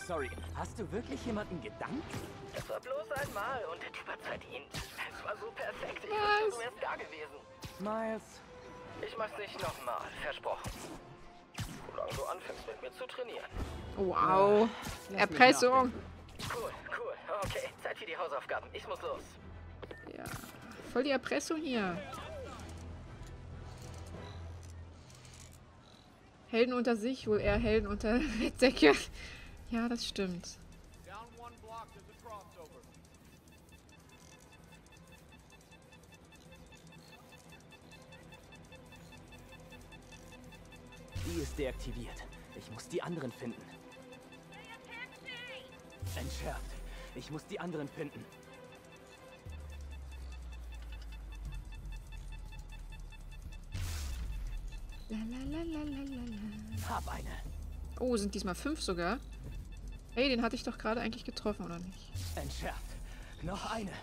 Sorry, hast du wirklich jemanden gedankt? Es war bloß einmal und der Typ hat verdient. Es war so perfekt, ich wünschte, du wärst da gewesen. Miles. Ich mach's nicht nochmal, versprochen. Solange du anfängst mit mir zu trainieren. Wow. Lass mich Erpressung. Cool, cool. Okay, Zeit für die Hausaufgaben. Ich muss los. Ja. Voll die Erpressung hier. Helden unter sich, wohl eher Helden unter Bettdecke. Ja, das stimmt. Die ist deaktiviert. Ich muss die anderen finden. Entschärft. Ich muss die anderen finden. Hab eine. Oh, sind diesmal 5 sogar? Hey, den hatte ich doch gerade eigentlich getroffen, oder nicht? Entschärft. Noch eine.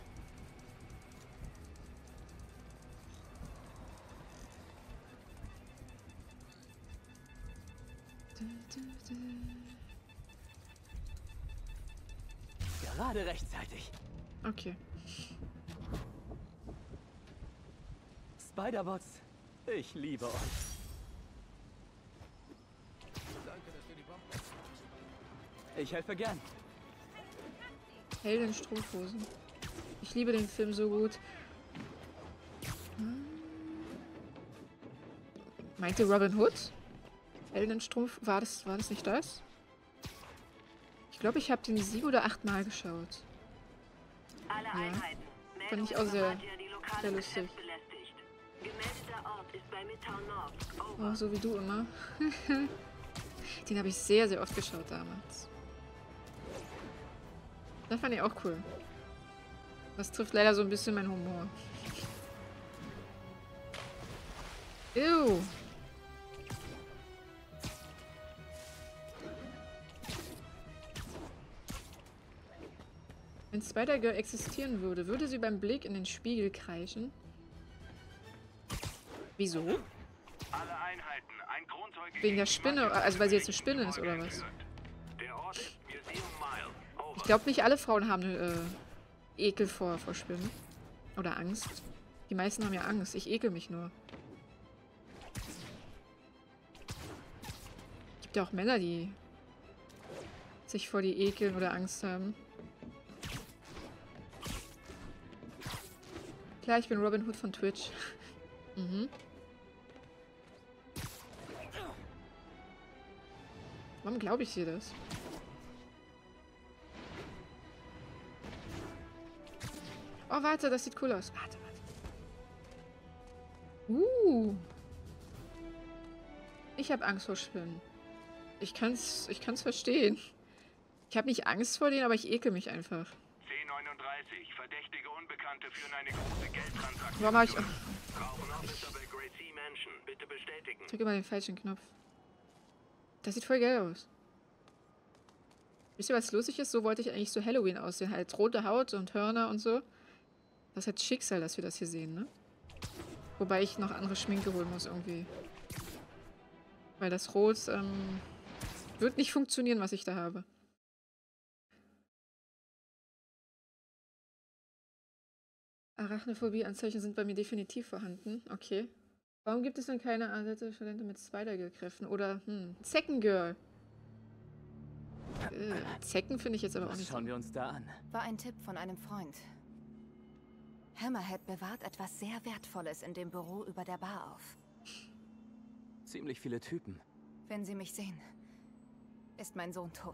Gerade rechtzeitig. Okay. Spider-Bots, ich liebe euch. Ich helfe gern. Helden in Strumpfhosen. Ich liebe den Film so gut. Meinte Robin Hood? Helden in Strumpf... War das nicht das? Ich glaube, ich habe den 7 oder 8 Mal geschaut. Alle Einheiten. Fand ich auch sehr lustig. Oh, so wie du immer. Den habe ich sehr, sehr oft geschaut damals. Das fand ich auch cool. Das trifft leider so ein bisschen meinen Humor. Ew. Wenn Spider-Girl existieren würde, würde sie beim Blick in den Spiegel kreischen? Wieso? Alle Einheiten, ein Grundzeuge Wegen der Spinne, also weil sie jetzt eine Spinne ist, oder was? Der Ort ist Museum Mile. Over. Ich glaube, nicht alle Frauen haben Ekel vor Spinnen. Oder Angst. Die meisten haben ja Angst. Ich ekel mich nur. Gibt ja auch Männer, die sich vor die ekeln oder Angst haben. Klar, ich bin Robin Hood von Twitch. Mhm. Warum glaube ich dir das? Oh, warte, das sieht cool aus. Warte. Ich habe Angst vor Spinnen. Ich kann's verstehen. Ich habe nicht Angst vor denen, aber ich ekel mich einfach. 1039, verdächtige Unbekannte führen eine große Geldtransaktion. Warum habe ich... Brauchen Officer bei Great Sea Mansion. Bitte bestätigen. Ich drücke immer den falschen Knopf. Das sieht voll geil aus. Wisst ihr, was lustig ist? So wollte ich eigentlich so Halloween aussehen. Halt rote Haut und Hörner und so. Das ist halt Schicksal, dass wir das hier sehen, ne? Wobei ich noch andere Schminke holen muss irgendwie. Weil das Rot, wird nicht funktionieren, was ich da habe. Arachnophobie-Anzeichen sind bei mir definitiv vorhanden. Okay. Warum gibt es denn keine Talente mit Spider-Girl-Kräften? Oder, Zeckengirl. Zecken finde ich jetzt aber auch Was nicht schauen so. wir uns da an? War ein Tipp von einem Freund. Hammerhead bewahrt etwas sehr Wertvolles in dem Büro über der Bar auf. Ziemlich viele Typen. Wenn Sie mich sehen, ist mein Sohn tot.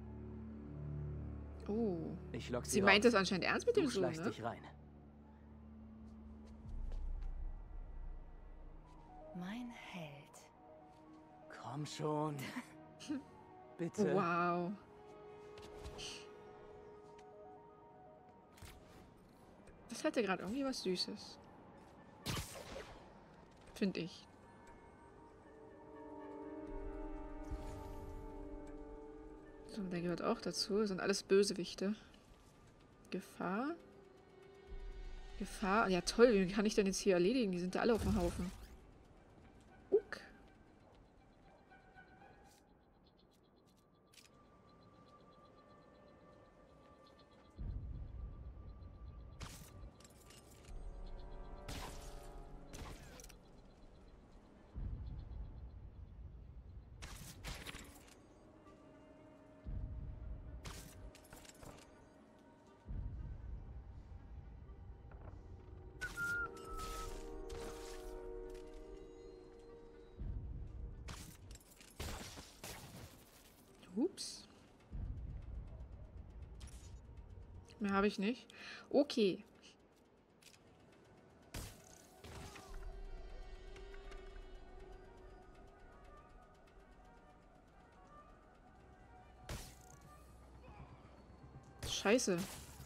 Oh. Ich lock Sie raus. meint es anscheinend ernst mit dem Du Sohn, schleichst ne? dich rein. Mein Held. Komm schon. Bitte. Wow. Das hatte gerade irgendwie was Süßes. Finde ich. So, der gehört auch dazu. Das sind alles Bösewichte. Gefahr? Gefahr? Ja toll, wie kann ich denn jetzt hier erledigen? Die sind ja alle auf dem Haufen. Uck. Ups. Mehr habe ich nicht. Okay. Scheiße.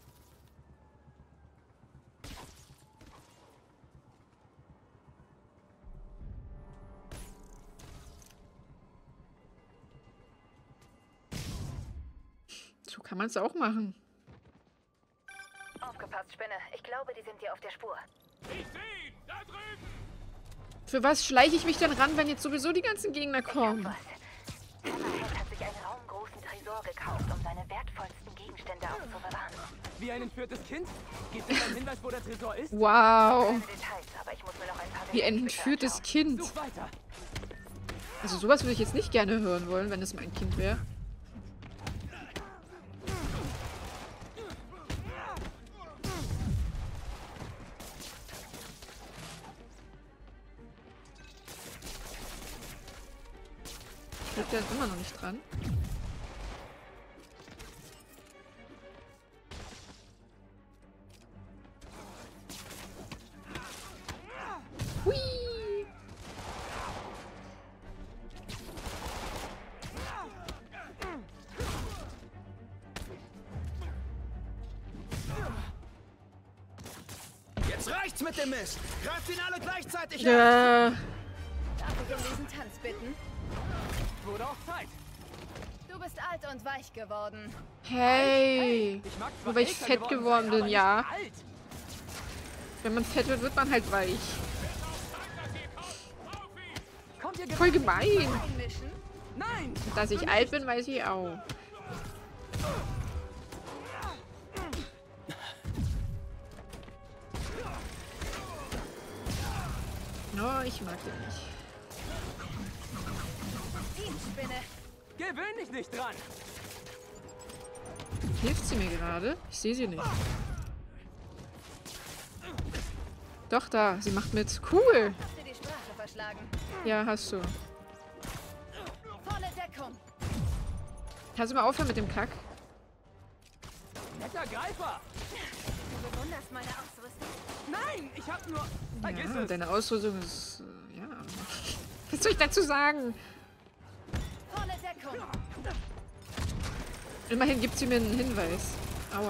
So kann man es auch machen. Aufgepasst, Spinne. Ich glaube, die sind dir auf der Spur. Ich sehe ihn! Da drüben! Für was schleiche ich mich denn ran, wenn jetzt sowieso die ganzen Gegner kommen? Was? Hammerhead hat sich einen raumgroßen Tresor gekauft, um seine wertvollsten Gegenstände aufzubewahren. Wie ein entführtes Kind? Gibt es einen Hinweis, wo der Tresor ist? Wow. Keine Details, aber ich muss mir noch ein paar Wie ein Details entführtes anschauen. Kind. Such weiter. Also sowas würde ich jetzt nicht gerne hören wollen, wenn es mein Kind wäre. Ich glaube, der ist immer noch nicht dran. Hui! Jetzt reicht's mit dem Mist. Greift ihn alle gleichzeitig an. Ja. Darf ich um diesen Tanz bitten? Wurde auch Zeit. Du bist alt und weich geworden. Hey. Ich mag Nur weil ich älter fett geworden sein, bin, aber ja. nicht alt. Wenn man fett wird, wird man halt weich. Kommt ihr Voll gemein. Einmischen? Nein! Und dass ich alt bin, weiß ich auch. Oh, ich mag den nicht. Teamspinne. Gewöhn dich nicht dran. Hilft sie mir gerade? Ich sehe sie nicht. Doch, da. Sie macht mit. Cool. Hast du die Sprache verschlagen? Ja, hast du. Volle Deckung. Kannst du mal aufhören mit dem Kack? Netter Greifer. Du bewunderst meine Ausrüstung. Nein, ich hab nur... Vergiss Ja, es. deine Ausrüstung ist... ja. Was soll ich dazu sagen? Volle Deckung. Immerhin gibt sie mir einen Hinweis. Aua.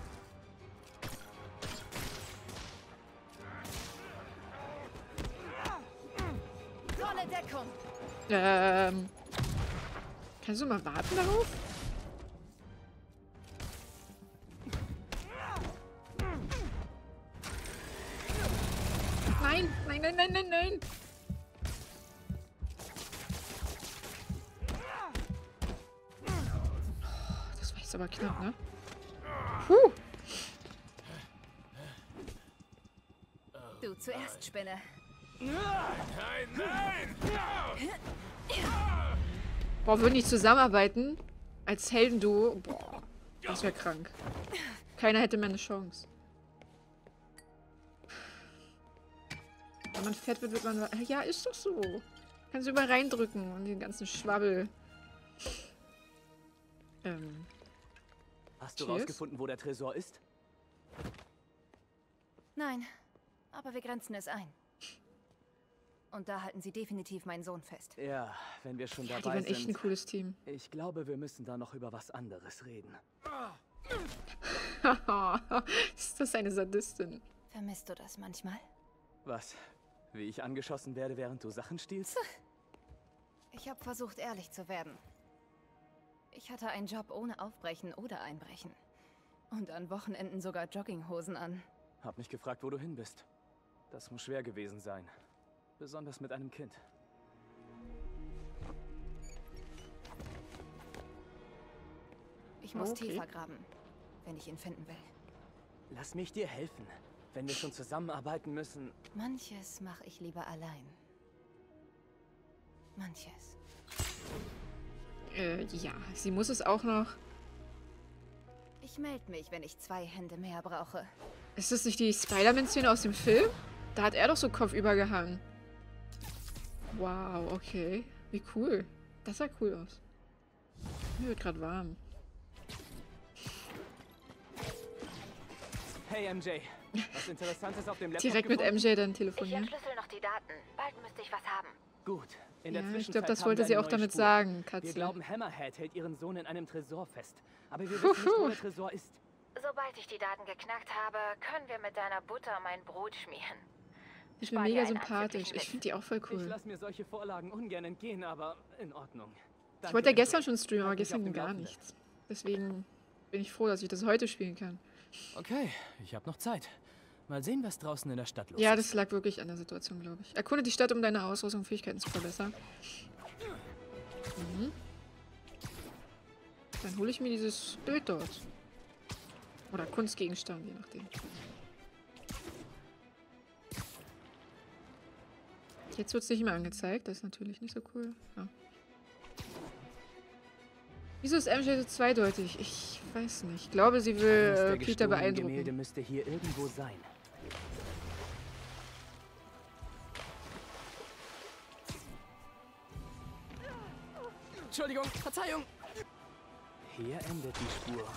Volle Deckung. Kannst du mal warten darauf? Nein, nein, nein, nein, nein, nein. Das war jetzt aber knapp, ne? Puh. Du zuerst, Spinne. Boah, würden die zusammenarbeiten? Als Heldenduo? Boah, das wäre krank. Keiner hätte mehr eine Chance. Wenn man fett wird, wird man... Ja, ist doch so. Kannst du überall reindrücken und den ganzen Schwabbel. Hast du Cheers. rausgefunden, wo der Tresor ist? Nein, aber wir grenzen es ein. Und da halten sie definitiv meinen Sohn fest. Ja, wenn wir schon Ja, die dabei waren echt ein sind. cooles Team. Ich glaube, wir müssen da noch über was anderes reden. Ist das eine Sadistin? Vermisst du das manchmal? Was? Wie ich angeschossen werde, während du Sachen stiehlst? Ich habe versucht, ehrlich zu werden. Ich hatte einen Job ohne Aufbrechen oder Einbrechen. Und an Wochenenden sogar Jogginghosen an. Hab mich gefragt, wo du hin bist. Das muss schwer gewesen sein. Besonders mit einem Kind. Ich muss Okay. tiefer graben, wenn ich ihn finden will. Lass mich dir helfen. Wenn wir schon zusammenarbeiten müssen. Manches mache ich lieber allein. Manches. Ja, sie muss es auch noch. Ich melde mich, wenn ich 2 Hände mehr brauche. Ist das nicht die Spider-Man-Szene aus dem Film? Da hat er doch so kopfüber gehangen. Wow, okay. Wie cool. Das sah cool aus. Mir wird gerade warm. Hey MJ, was Interessantes auf dem Laptop Direkt mit gefunden? MJ dann Ich telefonieren. entschlüssel noch die Daten. Bald müsste ich was haben. Gut. In der Ja, ich Zwischenzeit glaube, das haben wollte wir sie eine auch neue damit Spur. sagen, Wir Katze. glauben, Hammerhead hält ihren Sohn in einem Tresor fest. Aber wir wissen nicht, wo der Tresor ist. Sobald ich die Daten geknackt habe, können wir mit deiner Butter mein Brot schmieren. Ich bin Spar dir mega einen sympathisch. anzüglichen Ich finde die auch voll Ich cool. lasse mir solche Vorlagen ungern entgehen, aber in Ordnung. Ich Danke, wollte ja MJ. gestern schon streamen, aber Halt mich auf gestern dem gar Laufenden. nichts. Deswegen bin ich froh, dass ich das heute spielen kann. Okay, ich habe noch Zeit. Mal sehen, was draußen in der Stadt los Ja, ist. das lag wirklich an der Situation, glaube ich. Erkunde die Stadt, um deine Ausrüstung und Fähigkeiten zu verbessern. Mhm. Dann hole ich mir dieses Bild dort. Oder Kunstgegenstand, je nachdem. Jetzt wird es nicht mehr angezeigt, das ist natürlich nicht so cool. Ja. Wieso ist MJ so zweideutig? Ich weiß nicht. Ich glaube, sie Eines will der Peter gestohlenen Gemälde beeindrucken. müsste hier irgendwo sein. Entschuldigung, Verzeihung. Hier endet die Spur.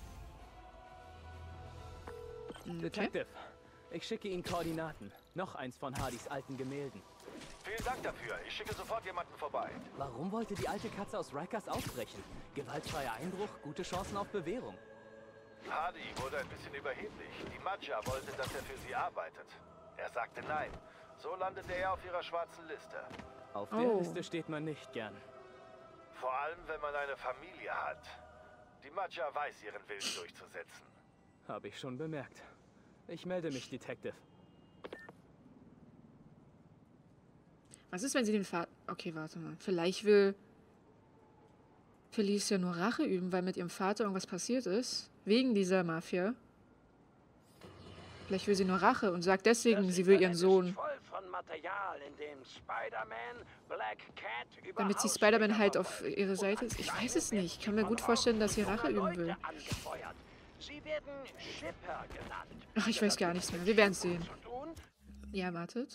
Okay. Detective, ich schicke Ihnen Koordinaten. Noch eins von Hardys alten Gemälden. Vielen Dank dafür. Ich schicke sofort jemanden vorbei. Warum wollte die alte Katze aus Rikers ausbrechen? Gewaltfreier Einbruch, gute Chancen auf Bewährung. Hardy wurde ein bisschen überheblich. Die Madja wollte, dass er für sie arbeitet. Er sagte nein. So landete er auf ihrer schwarzen Liste. Auf der Oh. Liste steht man nicht gern. Vor allem, wenn man eine Familie hat. Die Madja weiß, ihren Willen durchzusetzen. Habe ich schon bemerkt. Ich melde mich, Detective. Was ist, wenn sie den Vater... Okay, warte mal. Vielleicht will Felicia nur Rache üben, weil mit ihrem Vater irgendwas passiert ist. Wegen dieser Mafia. Vielleicht will sie nur Rache und sagt deswegen, sie will ihren Sohn. Voll von Material, in dem Spider-Man, Black Cat über Damit sie Ausleger Spider-Man halt auf verfolgt. ihre Seite ist. Ich Und weiß es nicht. Ich kann mir von gut vorstellen, dass sie Orten Rache üben will. Leute angefeuert. Sie werden Shipper genannt. Ach, ich weiß gar nichts mehr. Wir werden es sehen. Zu tun, Ja, wartet.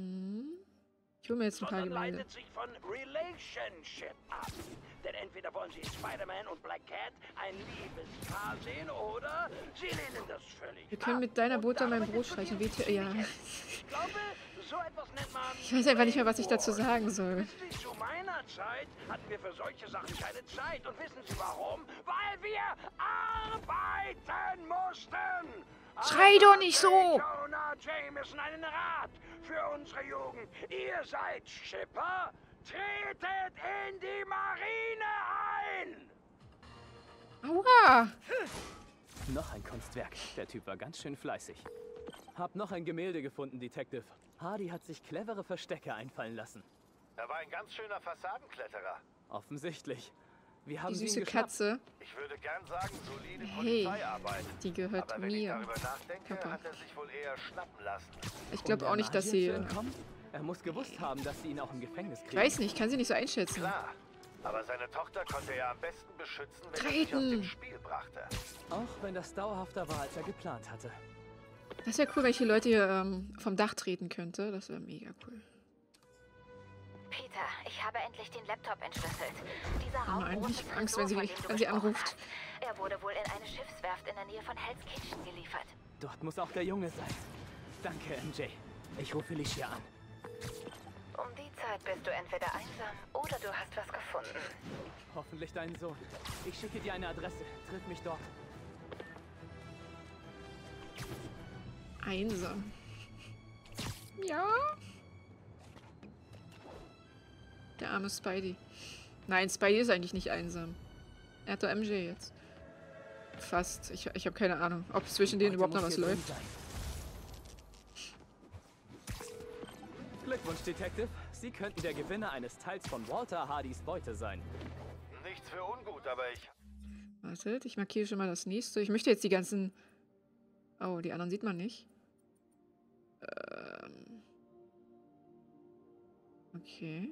Ich hole mir jetzt ein paar sondern Gemälde. leitet sich von Relationship ab. Denn entweder wollen sie Spider-Man und Black Cat ein Liebespaar sehen oder sie lehnen das völlig Wir können ab. mit deiner Und Butter mein darüber Brot streichen. diskutieren Ja. Ich glaube, so etwas nennt man Ich weiß einfach nicht mehr, was ich dazu sagen soll. Wissen Sie, zu meiner Zeit hatten wir für solche Sachen keine Zeit. Und wissen Sie warum? Weil wir arbeiten mussten! Schrei doch nicht so! Jonah Jameson einen Rat für unsere Jugend. Ihr seid Schipper, tretet in die Marine ein! Aua! Noch ein Kunstwerk. Der Typ war ganz schön fleißig. Hab noch ein Gemälde gefunden, Detective. Hardy hat sich clevere Verstecke einfallen lassen. Er war ein ganz schöner Fassadenkletterer. Offensichtlich. Wir haben Die sie ihm süße geschnappt. Katze, Ich würde gern sagen, solide Hey, Polizeiarbeit. die gehört Aber wenn ich mir. darüber nachdenke, Papa. hat er sich wohl eher schnappen lassen. Ich Um glaube der auch nicht, dass Magier sie... zu entkommen? Er muss gewusst haben, dass sie ihn auch im Gefängnis Ich kriegen. weiß nicht, ich kann sie nicht so einschätzen. Klar, aber seine Tochter konnte er am besten beschützen, wenn er sich aus Treten! dem Spiel brachte. Auch wenn das dauerhafter war, als er geplant hatte. Das wäre cool, wenn ich die Leute hier vom Dach treten könnte. Das wäre mega cool. Peter, ich habe endlich den Laptop entschlüsselt. Dieser Oh nein, raumgroße ich hab Angst, wenn sie- Tresor, von dem wenn du sie gesprochen anruft. hast. Er wurde wohl in eine Schiffswerft in der Nähe von Hell's Kitchen geliefert. Dort muss auch der Junge sein. Danke, MJ. Ich rufe Felicia an. Um die Zeit bist du entweder einsam oder du hast was gefunden. Hoffentlich deinen Sohn. Ich schicke dir eine Adresse. Triff mich dort. Einsam. Ja. Der arme Spidey. Nein, Spidey ist eigentlich nicht einsam. Er hat doch MJ jetzt. Fast. Ich habe keine Ahnung, ob zwischen denen Heute überhaupt noch muss was hier drin läuft. sein. Glückwunsch, Detective. Sie könnten der Gewinner eines Teils von Walter Hardys Beute sein. Nichts für ungut, aber ich... Wartet, ich markiere schon mal das nächste. Ich möchte jetzt die ganzen... Oh, die anderen sieht man nicht. Okay.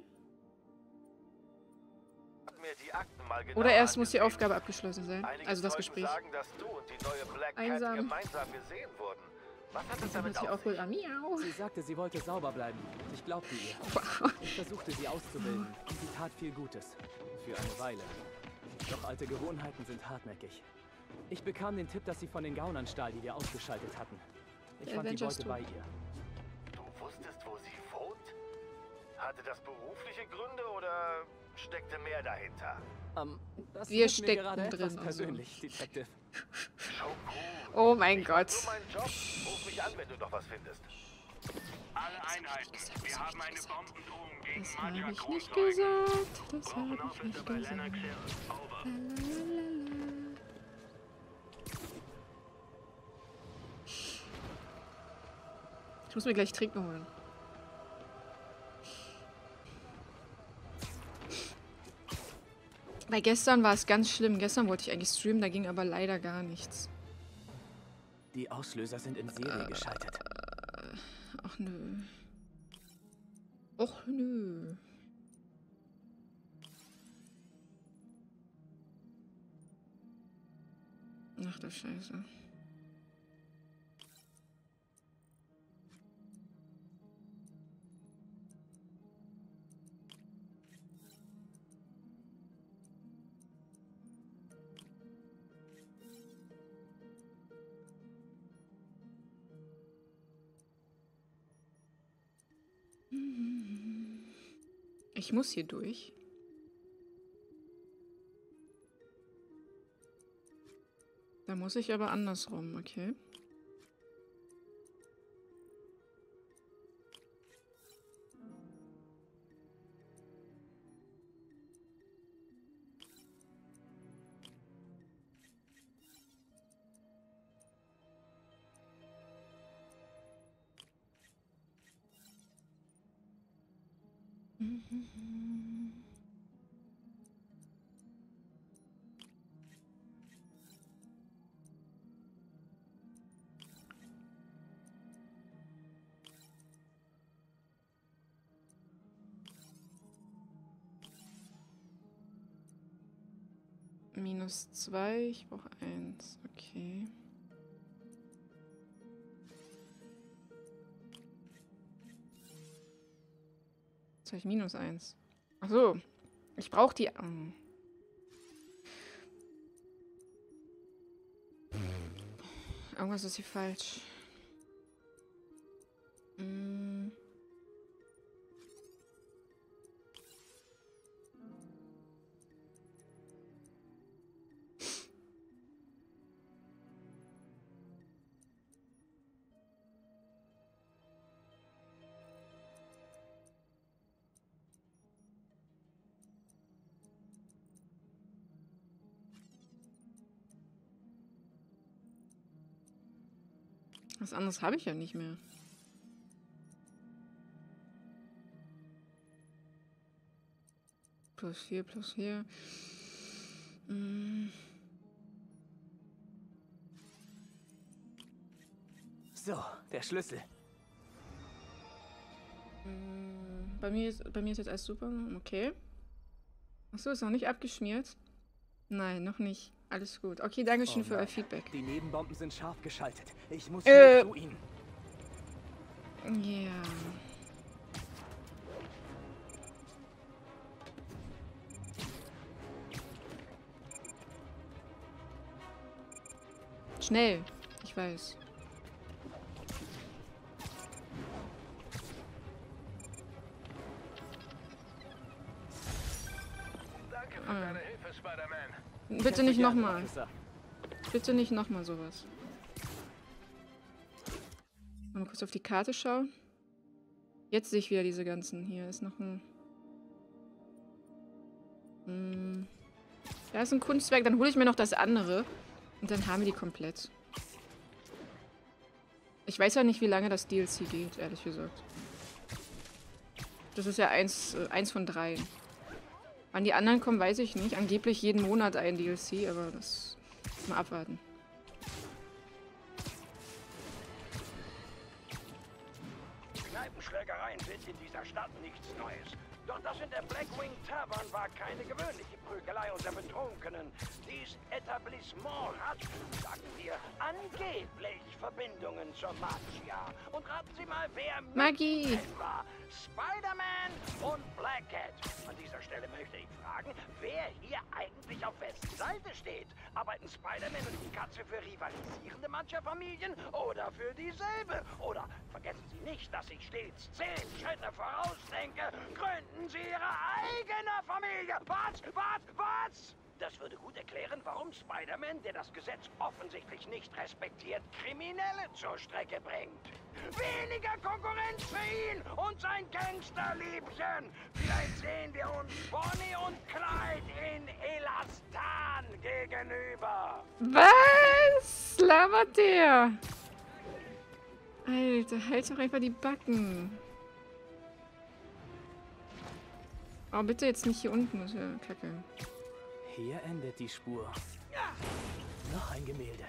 Hat mir die Akten mal genau Oder erst muss die angesehen. Aufgabe abgeschlossen sein. Einige Also das Zeugen Gespräch. sagen, dass du und die neue Black Cat Einsam. gemeinsam gesehen wurden. Was hat es Damit damit sich auf auch wohl sich? an. Miau. Sie sagte, sie wollte sauber bleiben. Ich glaubte ihr. Wow. Ich versuchte sie auszubilden und sie tat viel Gutes. Für eine Weile. Doch alte Gewohnheiten sind hartnäckig. Ich bekam den Tipp, dass sie von den Gaunern stahl, die wir ausgeschaltet hatten. Ich fand die Beute bei ihr. Du wusstest, wo sie wohnt? Hatte das berufliche Gründe oder steckte mehr dahinter? Das Wir ist mir stecken gerade drin, etwas also. persönlich, Detective. Schon gut. Oh mein Ich Gott. mach nur meinen Job. Ruf mich an, wenn du noch was findest. Alle Einheiten, wir haben eine Bombendrohung gegen Das habe ich nicht Maggia-Großzeugen. gesagt. Das habe ich Officer nicht bei gesagt. Lennox Hill. Over. Ich muss mir gleich Trinken holen. Weil gestern war es ganz schlimm. Gestern wollte ich eigentlich streamen, da ging aber leider gar nichts. Die Auslöser sind in Serie geschaltet. Ach nö. Och nö. Ach du Scheiße. Ich muss hier durch. Da muss ich aber andersrum, okay. -2, ich brauche 1, okay. Jetzt habe ich -1. Ach so, ich brauche die... Irgendwas ist hier falsch. Was anderes habe ich ja nicht mehr. +4, +4. So, der Schlüssel. Bei mir ist jetzt alles super. Okay. Achso, ist noch nicht abgeschmiert? Nein, noch nicht. Alles gut. Okay, danke schön für euer Feedback. Die Nebenbomben sind scharf geschaltet. Ich muss schnell zu ihnen. Ja. Schnell. Ich weiß. Danke für deine Hilfe, Spider-Man. Bitte nicht Gerne, nochmal. Officer. Bitte nicht nochmal sowas. Mal kurz auf die Karte schauen. Jetzt sehe ich wieder diese ganzen. Hier ist noch ein... Da ist ein Kunstwerk. Dann hole ich mir noch das andere. Und dann haben wir die komplett. Ich weiß ja nicht, wie lange das DLC geht, ehrlich gesagt. Das ist ja eins von 3. Wann die anderen kommen, weiß ich nicht. Angeblich jeden Monat ein DLC, aber das... Mal abwarten. Kneipenschlägereien sind in dieser Stadt nichts Neues. Doch das in der Blackwing Tavern war keine gewöhnliche Prügelei unter Betrunkenen. Die Hadys Etablissement hat, sagen wir, angeblich Verbindungen zur Mafia. Und raten Sie mal, wer Maggie! war. Spider-Man und Black Cat. An dieser Stelle möchte ich fragen, wer hier eigentlich auf wessen Seite steht. Arbeiten Spider-Man und die Katze für rivalisierende Mafia-Familien oder für dieselbe? Oder vergessen Sie nicht, dass ich stets 10 Schritte vorausdenke. Gründen Sie Ihre eigene Familie. Was? Das würde gut erklären, warum Spider-Man, der das Gesetz offensichtlich nicht respektiert, Kriminelle zur Strecke bringt. Weniger Konkurrenz für ihn und sein Gangsterliebchen. Vielleicht sehen wir uns Bonnie und Clyde in Elastan gegenüber. Was? Labert der? Alter, halt doch einfach die Backen. Oh, bitte jetzt nicht hier unten, das ist ja kacke. Hier endet die Spur. Noch ein Gemälde.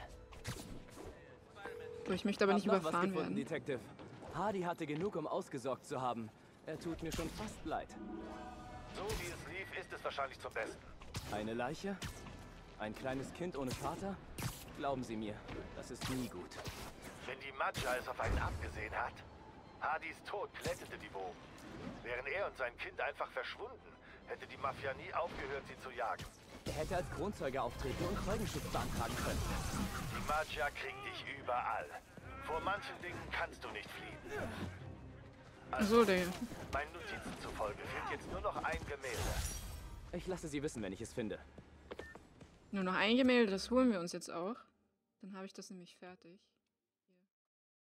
So, ich möchte aber nicht Hab noch was überfahren gefunden, werden. Detective. Hardy hatte genug, um ausgesorgt zu haben. Er tut mir schon fast leid. So wie es lief, ist es wahrscheinlich zum Besten. Eine Leiche? Ein kleines Kind ohne Vater? Glauben Sie mir, das ist nie gut. Wenn die Madja es auf einen abgesehen hat. Hardys Tod glättete die Wogen. Wären er und sein Kind einfach verschwunden, hätte die Mafia nie aufgehört, sie zu jagen. Er hätte als Kronzeuge auftreten und Zeugenschutz beantragen können. Die Madja kriegt dich überall. Vor manchen Dingen kannst du nicht fliehen. So, der. Meinen Notizen zufolge fehlt jetzt nur noch ein Gemälde. Ich lasse Sie wissen, wenn ich es finde. Nur noch ein Gemälde, das holen wir uns jetzt auch. Dann habe ich das nämlich fertig.